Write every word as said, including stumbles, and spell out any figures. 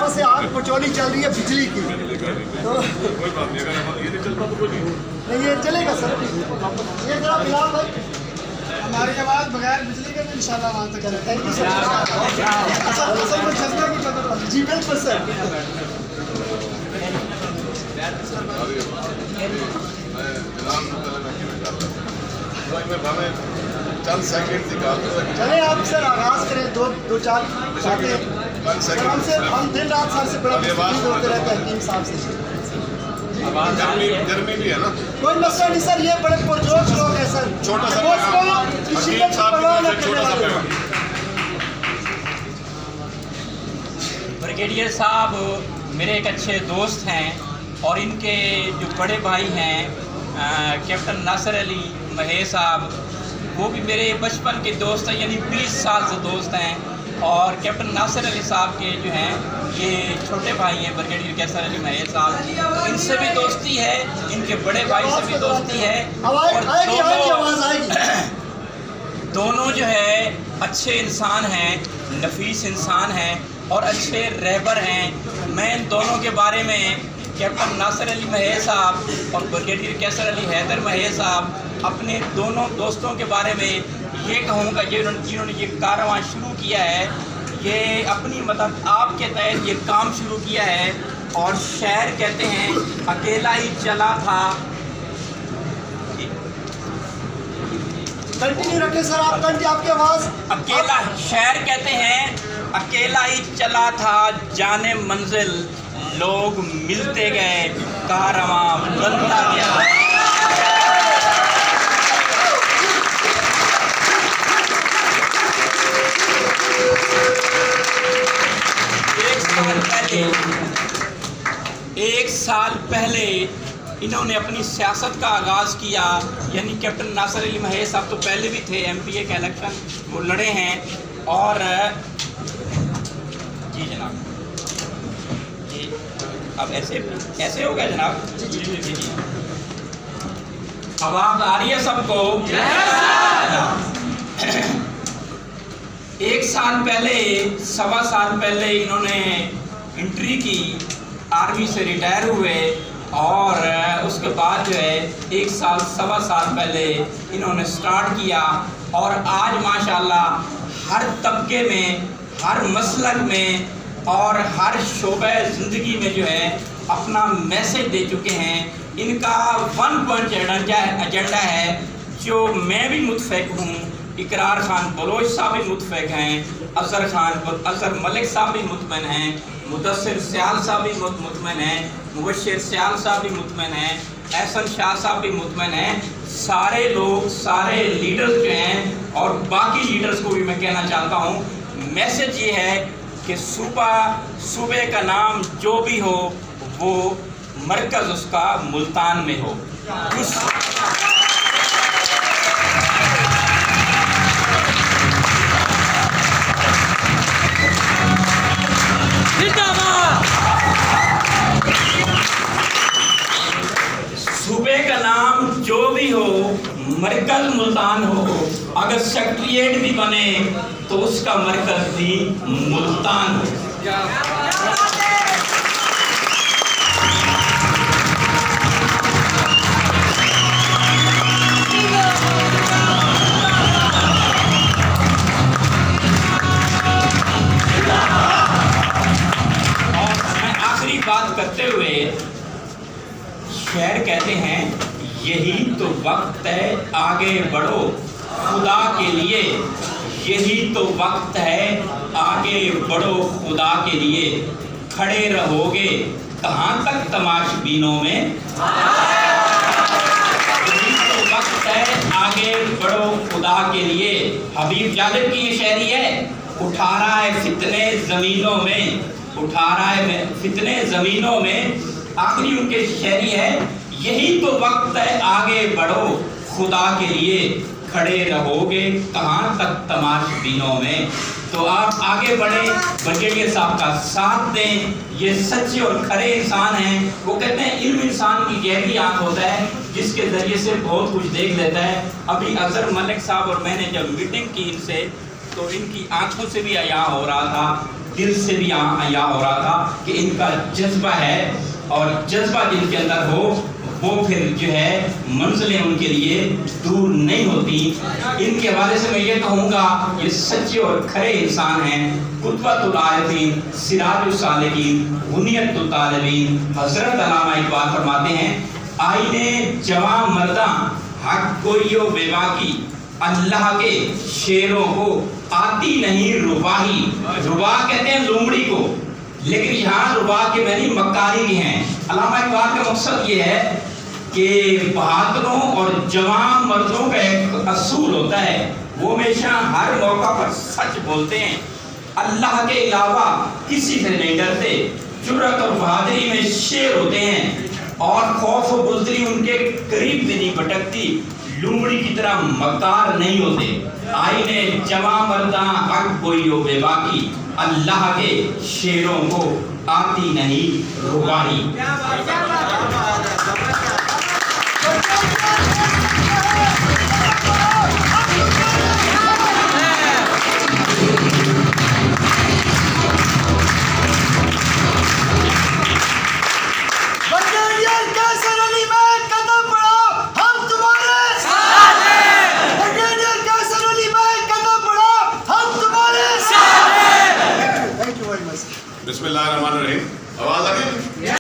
यहाँ से आग पचौली चल रही है बिजली की, तो कोई बात नहीं, अगर ये नहीं चलता तो कोई नहीं। नहीं ये चलेगा सर। ये जरा बिलाल भाई, हमारी आवाज़ बगैर बिजली के भी इंशाल्लाह वहाँ तक चले। Thank you sir. असल असल में जज्बे की जरूरत। जी बिल्कुल सर। चंद सेकंड निकाल चले आप सर आगाज करें, दो दो चार बातें। हमसे हम दिन रात सर से बड़ा होते रहते हैं टीम साहब से। गर्मी गर्मी भी है ना, कोई मसला नहीं सर, ये बड़े पुरजोश लोग हैं सर। छोटा सा किसी का परवाह न करने वाले। ब्रिगेडियर साहब मेरे एक अच्छे दोस्त हैं और इनके जो बड़े भाई हैं कैप्टन नासिर अली महेश साहब, वो भी मेरे बचपन के दोस्त हैं, यानी बीस साल से दोस्त हैं। और कैप्टन नासिर अली साहब के जो हैं ये छोटे भाई हैं ब्रिगेडियर कैसर अली महेश साहब, इनसे भी दोस्ती है, इनके बड़े भाई से भी दोस्ती है। और दोनों दोनों जो है अच्छे इंसान हैं, नफीस इंसान हैं और अच्छे रहबर हैं। मैं इन दोनों के बारे में कैप्टन नासिर अली महेश साहब और ब्रिगेडियर कैसर अली हैदर महेश साहब अपने दोनों दोस्तों के बारे में ये कहूँगा, ये जिन्होंने ये कारवां शुरू किया है, ये अपनी मतलब आपके तहत ये काम शुरू किया है। और शायर कहते हैं अकेला ही चला था। कंटिन्यू रखें सर आप, कंटिन्यू आपकी आवाज़। अकेला शायर कहते हैं अकेला ही चला था जाने मंजिल, लोग मिलते गए कारवां बनता गया। एक साल पहले एक साल पहले इन्होंने अपनी सियासत का आगाज़ किया, यानी कैप्टन नासिर अली महेश साहब तो पहले भी थे, एमपीए का इलेक्शन वो लड़े हैं। और जी जनाब, जी अब ऐसे ऐसे हो गया जनाब। जी जी जी जी आवाज़ आ रही है सबको? एक साल पहले सवा साल पहले इन्होंने एंट्री की, आर्मी से रिटायर हुए और उसके बाद जो है एक साल सवा साल पहले इन्होंने स्टार्ट किया। और आज माशाल्लाह हर तबके में, हर मसलक में और हर शोबे ज़िंदगी में जो है अपना मैसेज दे चुके हैं। इनका वन पॉइंट एजेंडा है जो मैं भी मुतफिक हूँ। इकरार खान बलोच साहब भी मुतफिक हैं, अजहर खान अजहर मलिक साहब भी मुतमइन हैं, मुदस्सिर सियाल साहब भी मुतमइन हैं, मुबश्शिर सियाल साहब भी मुतमइन हैं, एहसन शाह साहब भी मुतमइन हैं। सारे लोग, सारे लीडर्स जो हैं और बाकी लीडर्स को भी मैं कहना चाहता हूँ, मैसेज ये है कि सूबा सूबे का नाम जो भी हो वो मरकज़ उसका मुल्तान में हो। उस सूबे का नाम जो भी हो मरकज़ मुल्तान हो। अगर सेक्रेटरीट भी बने तो उसका मरकज़ भी मुल्तान हो। और मैं आखिरी बात करते हुए, शायर कहते हैं यही तो वक्त है आगे बढ़ो खुदा के लिए, यही तो वक्त है आगे बढ़ो खुदा के लिए, खड़े रहोगे कहाँ तक तमाशबीनों में, यही तो वक्त है आगे बढ़ो खुदा के लिए। हबीब जालिब की ये शायरी है, उठा रहा है फितने ज़मीनों में, उठा रहा है फितने ज़मीनों में। आखिरी उनके शायरी है, यही तो वक्त है आगे बढ़ो खुदा के लिए, खड़े रहोगे कहाँ तक तमाशबीनों में। तो आप आगे बढ़े, ब्रिगेडियर साहब का साथ दें, ये सच्चे और खरे इंसान हैं। वो कहते हैं इल्म इंसान की गहरी आँख होता है जिसके ज़रिए से बहुत कुछ देख लेता है। अभी अजहर मलिक साहब और मैंने जब मीटिंग की इनसे तो इनकी आँखों से भी अया हो रहा था दिल से भी यहाँ यहाँ हो रहा था कि इनका जज्बा है, और जज्बा जिनके अंदर हो वो फिर जो है मंजिलें उनके लिए दूर नहीं होती। इनके हवाले से मैं ये कहूँगा, ये सच्चे और खरे इंसान हैं, कुतबतुल आरिफीन, सिराजुस सालिकीन, बुनियतुत तालिबीन। हज़रत अल्लामा इकबाल फरमाते हैं, आईने जवां मर्दा हक गोइयो बेबाकी, अल्लाह के शेरों को आती नहीं रुबाही। रुबा कहते हैं लोमड़ी को, लेकिन यहाँ रुबा के मैंने मक्कारी भी हैं। अल्लामा इकबाल का मकसद ये है कि बहादुरों और जवान मर्दों का एक असूल होता है, वो हमेशा हर मौका पर सच बोलते हैं, अल्लाह के अलावा किसी से नहीं डरते, जुर्रत और बहादुरी में शेर होते हैं, और खौफ और बुज़दिली उनके करीब भी नहीं भटकती, लूमड़ी की तरह मक्कार नहीं होते। आईने जवां मर्दा हक कोई हो बेबाकी, अल्लाह के शेरों को आती नहीं रुबाही।